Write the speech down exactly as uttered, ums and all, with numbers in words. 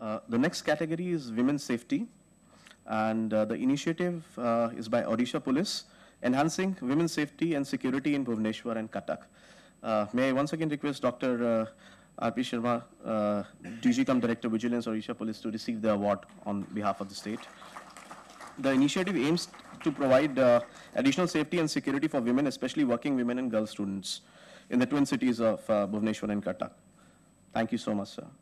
Uh, the next category is women's safety, and uh, the initiative uh, is by Odisha Police, enhancing women's safety and security in Bhubaneswar and Cuttack. Uh, may I once again request Doctor Uh, R P Sharma, uh, D G cum Director Vigilance, Odisha Police, to receive the award on behalf of the state. The initiative aims to provide uh, additional safety and security for women, especially working women and girl students, in the twin cities of uh, Bhubaneswar and Cuttack. Thank you so much, sir.